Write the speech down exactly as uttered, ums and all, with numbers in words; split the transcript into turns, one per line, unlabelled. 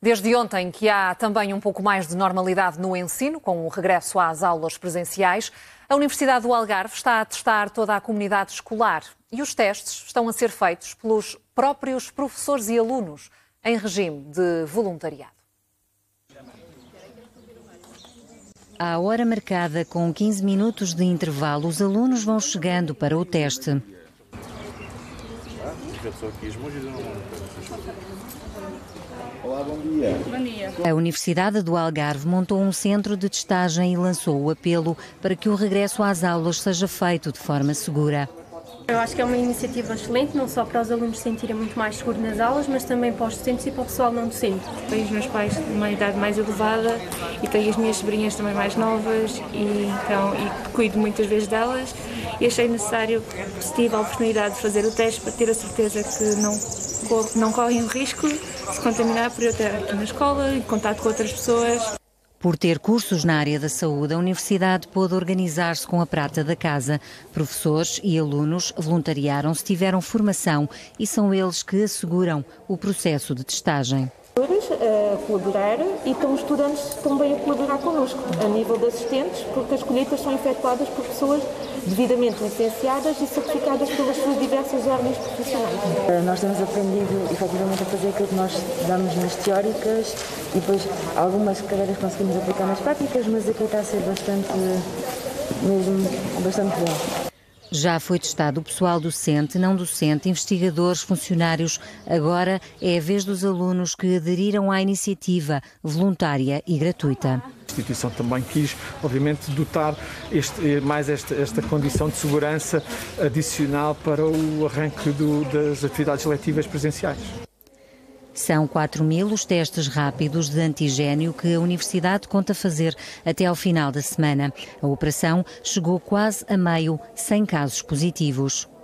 Desde ontem que há também um pouco mais de normalidade no ensino, com o regresso às aulas presenciais, a Universidade do Algarve está a testar toda a comunidade escolar e os testes estão a ser feitos pelos próprios professores e alunos em regime de voluntariado.
À hora marcada, com quinze minutos de intervalo, os alunos vão chegando para o teste.
Olá, bom dia.
Bom dia.
A Universidade do Algarve montou um centro de testagem e lançou o apelo para que o regresso às aulas seja feito de forma segura.
Eu acho que é uma iniciativa excelente, não só para os alunos se sentirem muito mais seguros nas aulas, mas também para os docentes e para o pessoal não docente.
Tenho os meus pais de uma idade mais elevada e tenho as minhas sobrinhas também mais novas e, então, e cuido muitas vezes delas e achei necessário, se tive a oportunidade de fazer o teste, para ter a certeza que não, não correm o risco de se contaminar por eu estar aqui na escola, em contato com outras pessoas.
Por ter cursos na área da saúde, a Universidade pôde organizar-se com a prata da casa. Professores e alunos voluntariaram-se, tiveram formação e são eles que asseguram o processo de testagem.
A colaborar e estão os estudantes também a colaborar connosco, a nível de assistentes, porque as colheitas são efetuadas por pessoas devidamente licenciadas e certificadas pelas suas diversas ordens profissionais.
Nós temos aprendido efetivamente a fazer aquilo que nós damos nas teóricas e depois algumas cadeiras conseguimos aplicar nas práticas, mas aqui está a ser bastante, mesmo, bastante bom.
Já foi testado o pessoal docente, não docente, investigadores, funcionários. Agora é a vez dos alunos que aderiram à iniciativa voluntária e gratuita.
A instituição também quis, obviamente, dotar este, mais esta, esta condição de segurança adicional para o arranque do, das atividades letivas presenciais.
São quatro mil os testes rápidos de antigénio que a Universidade conta fazer até ao final da semana. A operação chegou quase a meio, sem casos positivos.